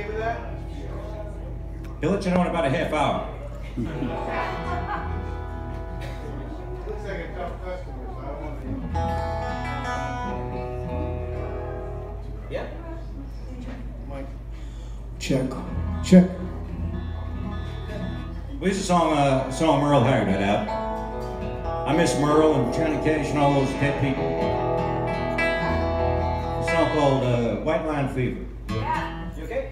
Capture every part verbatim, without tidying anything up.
He'll let you know in about a half hour. Looks like a tough customer, so I want to. Yeah. Mike. Check. Check. Well, this is a song, uh, a song Merle Haggard had out. I miss Merle and Johnny Cash and all those dead people. A song called uh, White Line Fever. Yeah. You okay?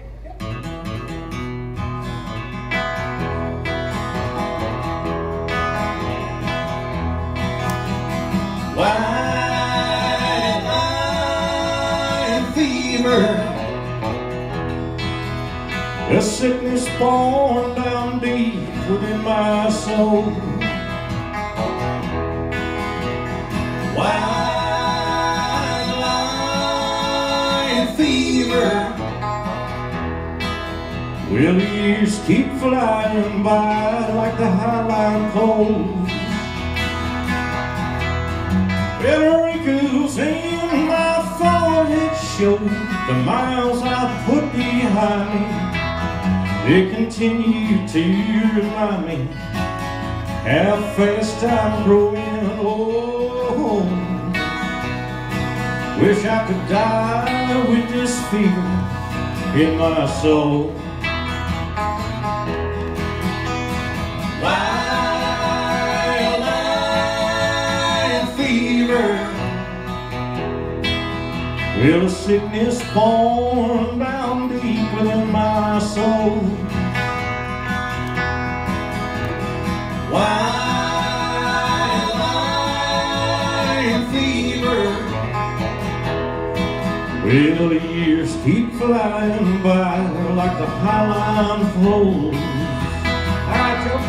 White line fever, a sickness born down deep within my soul. White line fever, well, the years keep flying by like the highline poles. Well, the wrinkles in my forehead show the miles I put behind me. They continue to remind me how fast I'm growing old. Wish I could die with this fever in my soul. Well, a sickness born down deep within my soul. White line fever. Well, the years keep flying by like the highline flows. All right, Joe.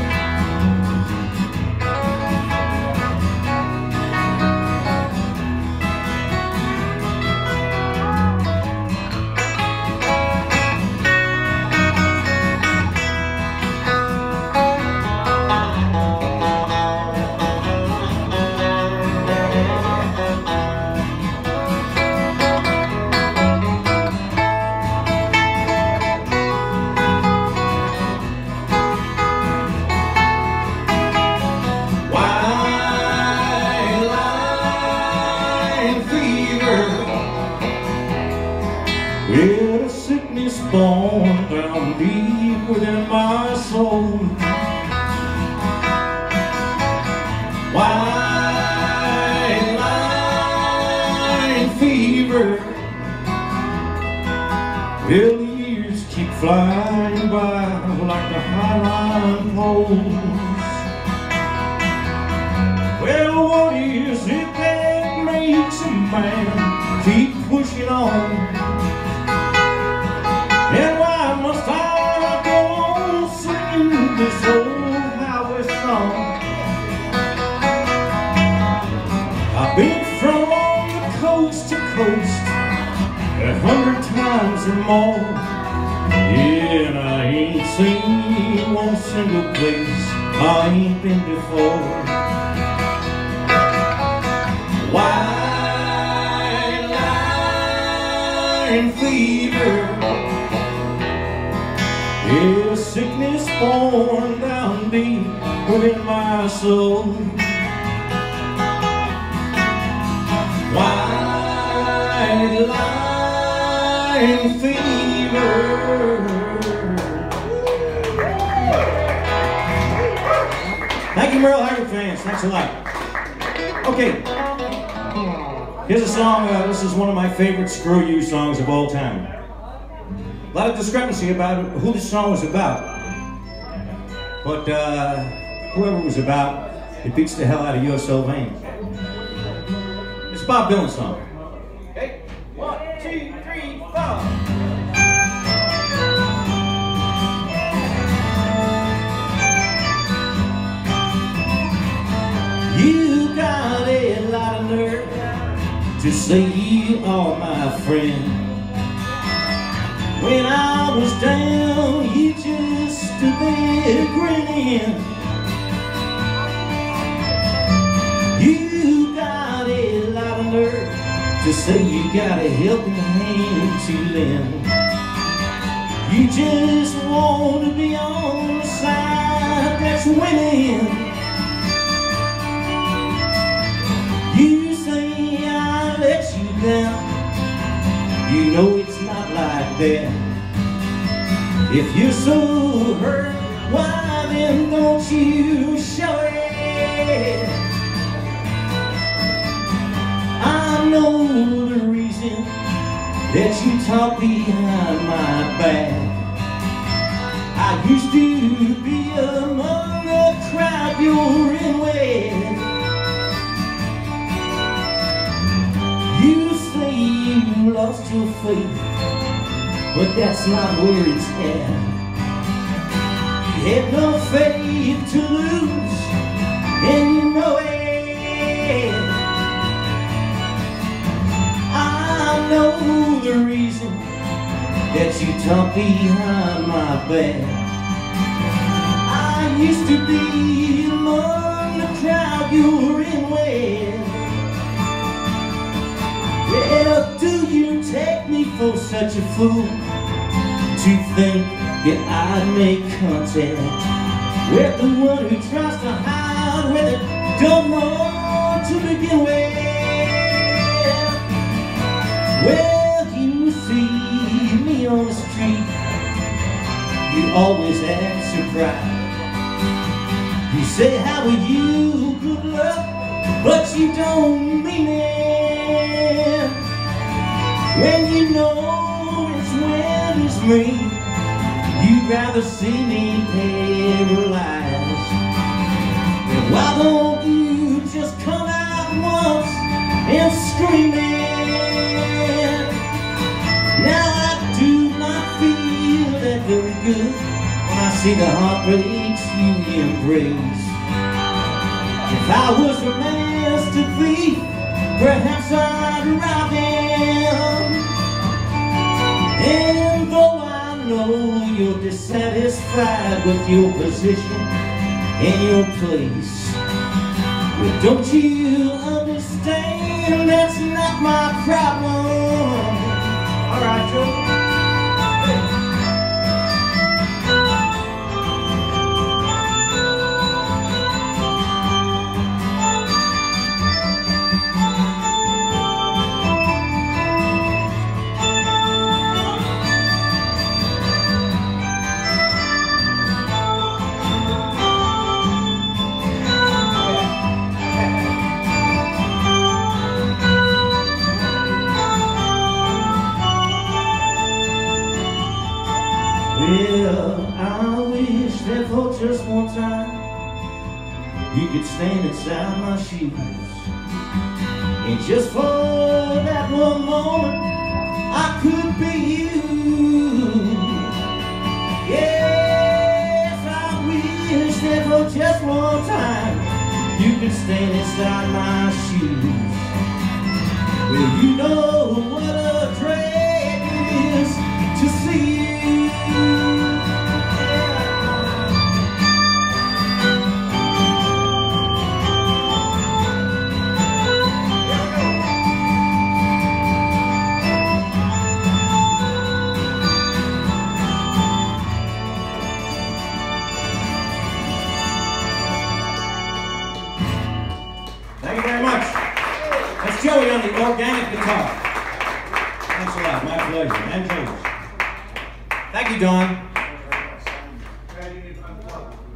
Well, a sickness born down deep within my soul. White line fever. Well, the years keep flying by like the highline poles. Well, what is it that makes a man keep pushing on? And why must I go on singing this old highway song? I've been from the coast to coast a hundred times or more, yeah, and I ain't seen one single place I ain't been before. White line fever. Yeah, sickness born down deep within my soul. White line fever. Thank you, Merle Haggard fans. Thanks a lot. Okay, here's a song. Uh, this is one of my favorite Screw You songs of all time. A lot of discrepancy about who this song was about, but uh, whoever it was about, it beats the hell out of your Sylvain. It's a Bob Dylan song. Okay, one, two, three, four. You got a lot of nerve to say you are my friend. When I was down, you just stood there grinning. You got a lot of nerve to say you got a helping hand to lend. You just want to be on the side that's winning. You say I let you down. You know it's not like that. If you're so hurt, why then don't you show it? I know the reason that you talk behind my back. I used to be among the crowd you're in with. You say you lost your faith, but that's not where it's at. You had no faith to lose, and you know it. I know the reason that you talk behind my back. I used to be among the crowd you were in with. Well, do you take me for such a fool to think that I'd make contact with the one who tries to hide with it, don't want to begin with? Well, you see me on the street, you always act surprised. You say, how are you, good luck, but you don't mean it. When you know it's when it's me, you'd rather see me paralyzed. Then why don't you just come out once and scream it? Now I do not feel that very good when I see the heartbreaks you embrace. If I was a master thief, perhaps I'd rob him. And though I know you're dissatisfied with your position and your place, but don't you understand that's not my problem? All right, Joe. Well, I wish that for just one time you could stand inside my shoes, and just for that one moment I could be you. Yes, I wish that for just one time you could stand inside my shoes. Well, you know what a drag it is to see you. Thank you very much. That's Joey on the organic guitar. Thanks a lot. My pleasure. And James. Thank you, Don.